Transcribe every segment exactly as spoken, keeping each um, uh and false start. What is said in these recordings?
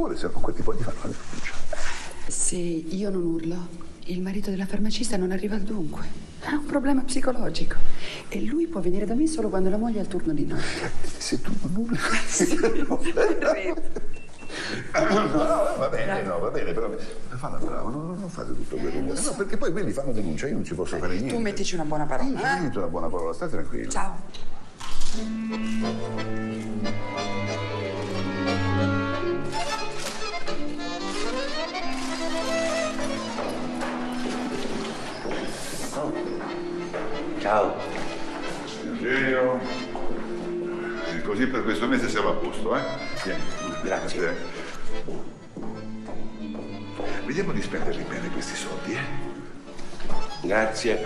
vuole, se non quel tipo di fanno la denuncia. Se io non urlo, il marito della farmacista non arriva al dunque. Ha un problema psicologico. E lui può venire da me solo quando la moglie ha il turno di notte. Se tu non urli... Sì, no, no, va bene, no, va bene, però falla brava, non, non fate tutto quello. No, no, perché poi quelli fanno denuncia, io non ci posso fare niente. Tu mettici una buona parola. Io ci metto una buona parola, stai tranquillo. Ciao. Ciao. Eugenio. E così per questo mese siamo a posto, eh? Vieni. Grazie. Vediamo di spenderli bene questi soldi, eh? Grazie.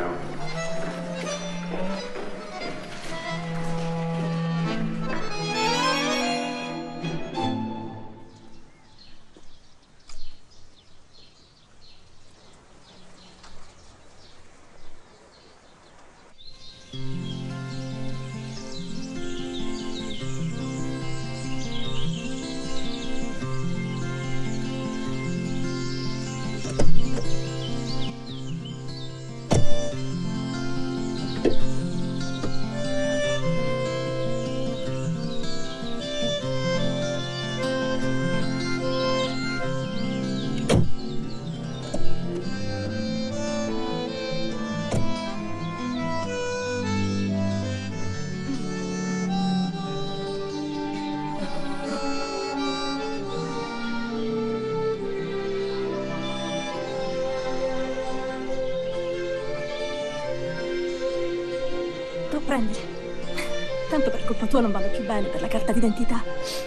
Prendi. Tanto per colpa tua non vado più bene per la carta d'identità.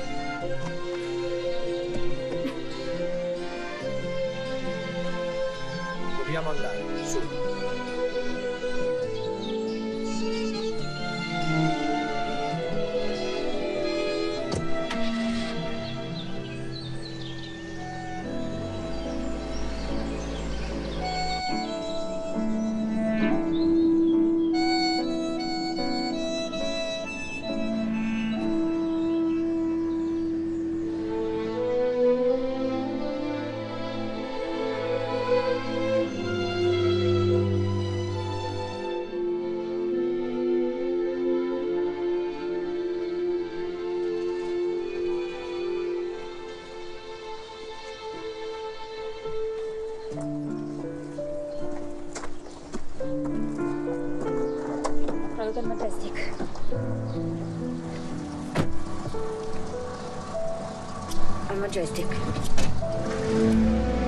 Dobbiamo andare, su. Vado dal Majestic. Al Majestic.